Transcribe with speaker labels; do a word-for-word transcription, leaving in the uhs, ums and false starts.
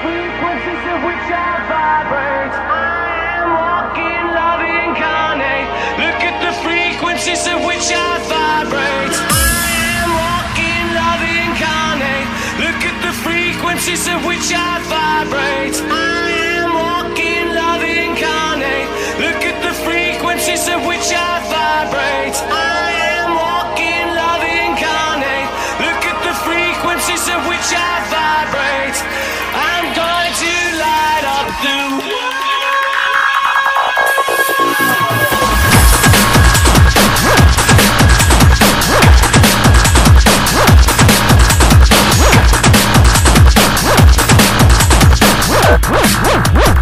Speaker 1: frequencies of which I vibrate. I am walking, love incarnate. Look at the frequencies of which I vibrate. I am walking, love incarnate. Look at the frequencies of which I vibrate. I am walking, love incarnate. Look at the frequencies of which I vibrate. I am walking, love incarnate. Look at the frequencies of which I vibrate. I'm going to light up the world.
Speaker 2: What?